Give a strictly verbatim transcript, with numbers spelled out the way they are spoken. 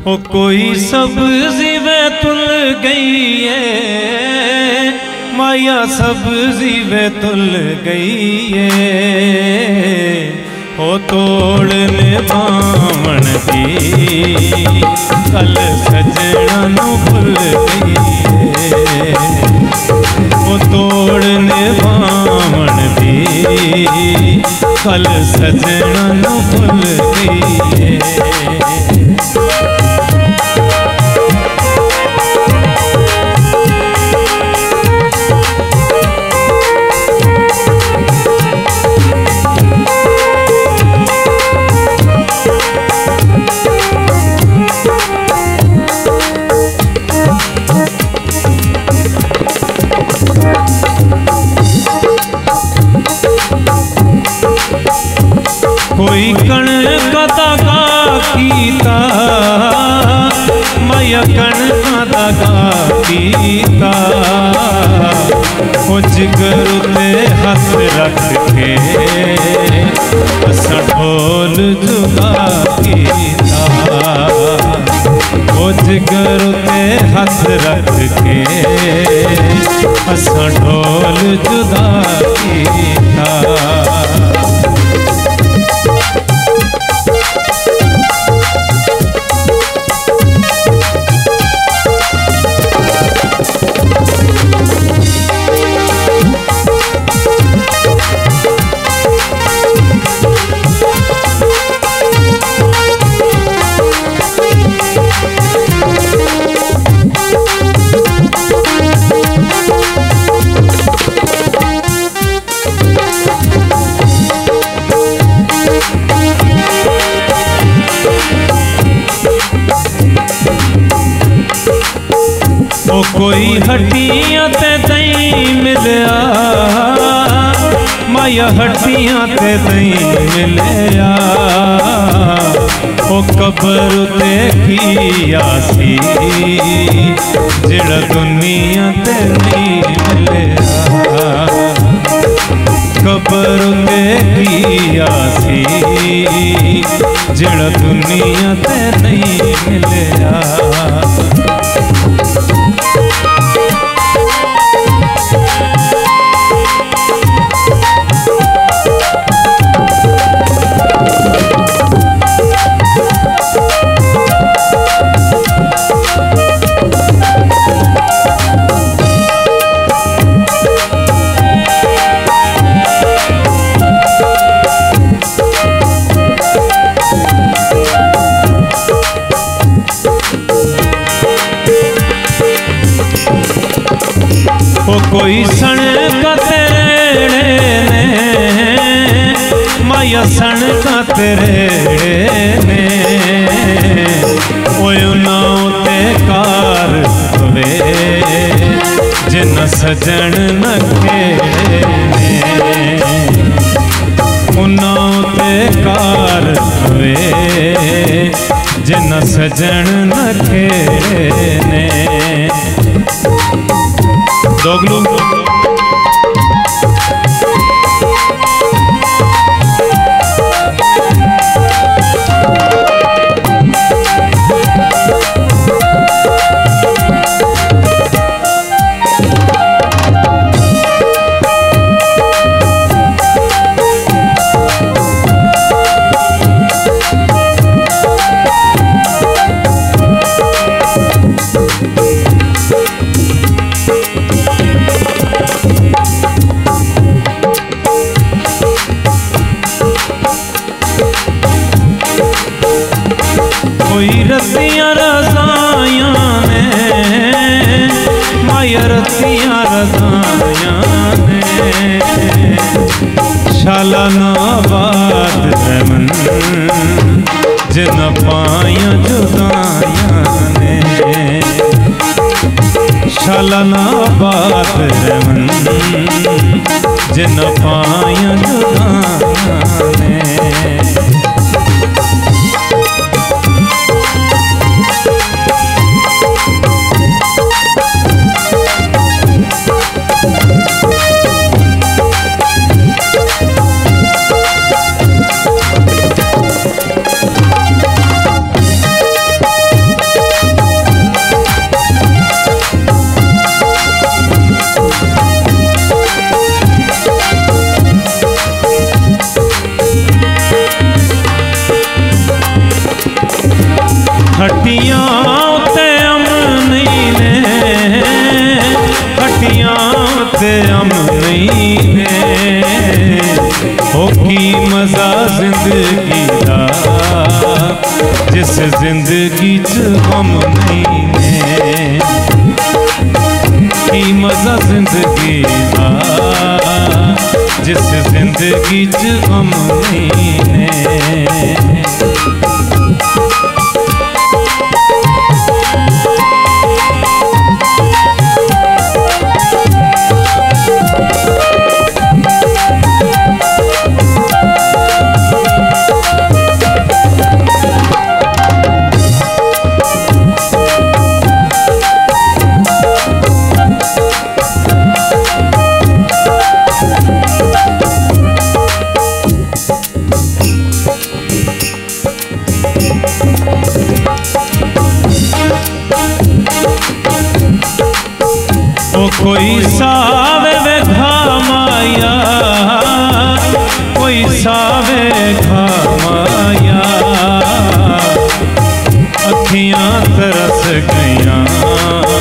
ओ कोई सब्जी वे तुल गई है, माया सब्जी वे तुल गई है। ओ तोड़ने बामण दी कल सजना नू भुल गई है। ओ तोड़ने बामण दी कल सजना नू भुल गई है। कोई कण कदगा कीता, माया कण कदगा कीता। ओ जिगर ते हथ रख के असां ढोल जुदा कीता। ओ जिगर ते हथ रख के असां ढोल जुदा कीता। ओ कोई हड्डियां ते नहीं मिलया, माया हड्डियां ते नहीं मिलया। ओ कब्र ते किया सी जेड़ा दुनिया ते नहीं मिलया। कब्र ते किया सी जेड़ा दुनिया ते नहीं मिलया। ओ कोई सण का तेरे ने, माया सण का तेरे ने। ओ नाव ते कार वे जिन सजन न खेड़े ने। ओ नाव ते कार वे जिन सजन न खेड़े ने। दोगलू कोई रतियां रज़ायां ने, माया रतियां रज़ायां ने। शाला नाबाद रमन जिन पाया जुदायां ने। शाला नाबाद रमन जिन पाया जुदायां ने। खटियां ते अमनी ने, खटियां ते अमनी ने, ओ की मजा जिंदगी दा जिस जिंदगी च गम नहीं ने, की मजा जिंदगी दा जिस जिंदगी च गम नहीं ने। कोई सावे वे घामाया, कोई सावे घामाया, अखियां तरस गईयां